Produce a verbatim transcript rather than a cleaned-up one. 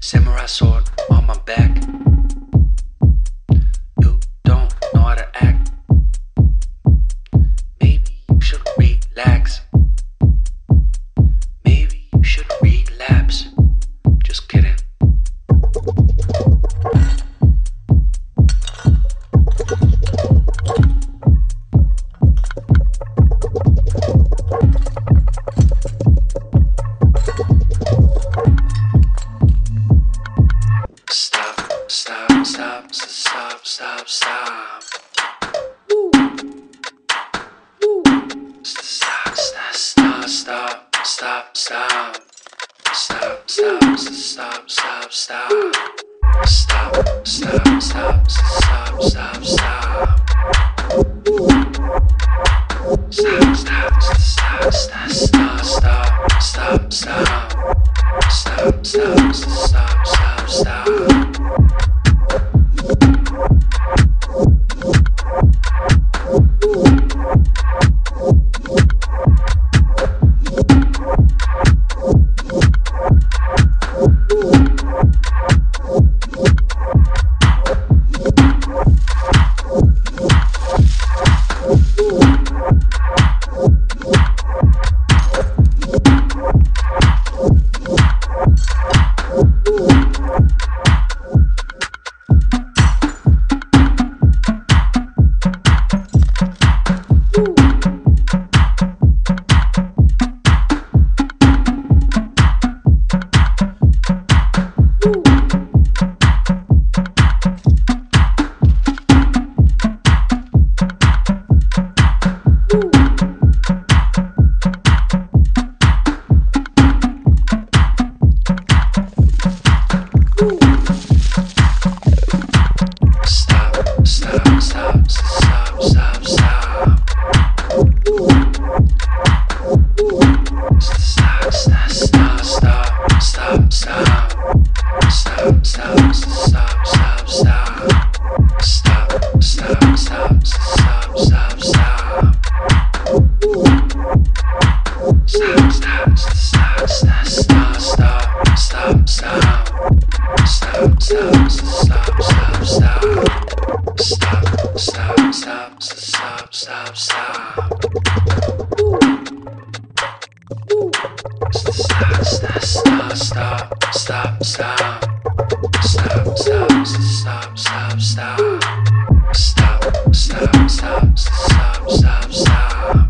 Samurai sword on my back. You don't know how to act. Maybe you should relax. Maybe you should relapse. Just kidding. Stop, stop, stop, stop, stop, stop. Woo. Woo. Stop, stop, stop, stop, stop, stop. Stop, stop, stop, stop, stop. Stop, stop, stop, stop, stop, stop. Stop, stop, stop, stop, stop, stop, stop, stop. Stop, stop, stop, stop, stop. Stop, stop, stop, stop, stop, stop, stop.